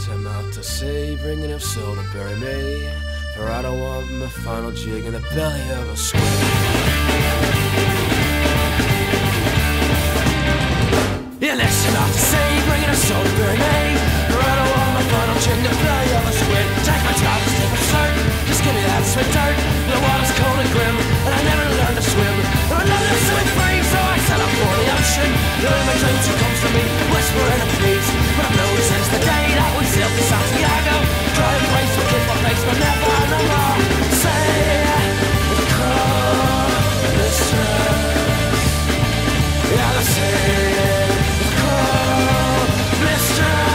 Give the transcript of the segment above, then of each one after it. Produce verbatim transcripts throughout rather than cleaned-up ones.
Set out to sea, bringing up soul to bury me, for I don't want my final jig in the belly of a squid. Yeah, let's set out to sea, bringing up soul to bury me, for I don't want my final jig in the belly of a squid. Take my time to slip a shirt, just give me that sweet dirt. The water's cold and grim, and I never learned to swim. And I love to swim free, so I set out for the ocean. Learn my dreams, who comes to me, whispering a peace. But I've known since the day that we sailed to Santiago, try and place will kiss my face, but never no more. Say the call, the stress. Yeah, I say the call, mistress.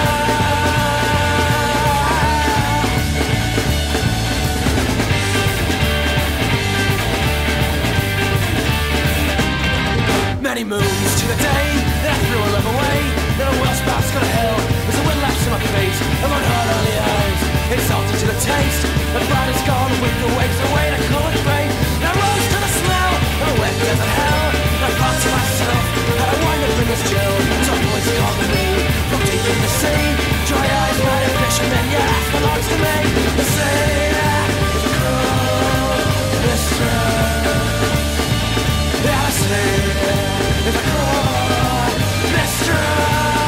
Many moons to the day that I threw a love away. Then a world's bout's gonna hell as the wind laps in my face. I'm on hard early eyes, exalted to the taste. The pride is gone with the waves away to cool and gray. And I rose to the smell of a wet desert hell. And I thought to myself, how I wind up in this jail. Some boys call me from deep in the sea. Dry eyes, night of fishermen, yeah, that's belongs to me. They say that it's a cruel mistress. Yeah, I say it's a cruel mistress.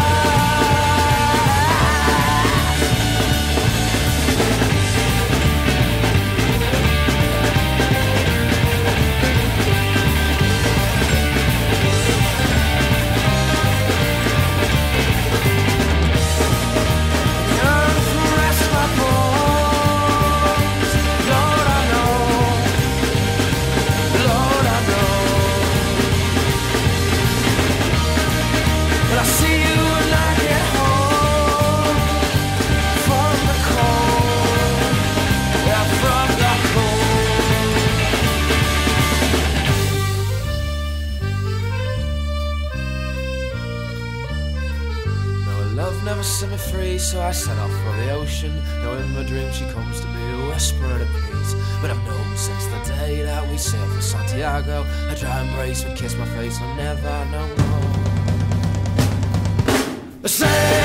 Love never set me free, so I set off for the ocean. Now in my dream she comes to me, a whisper at a peace. But I've known since the day that we sailed for Santiago, a dry embrace would kiss my face, I'll never know more. Say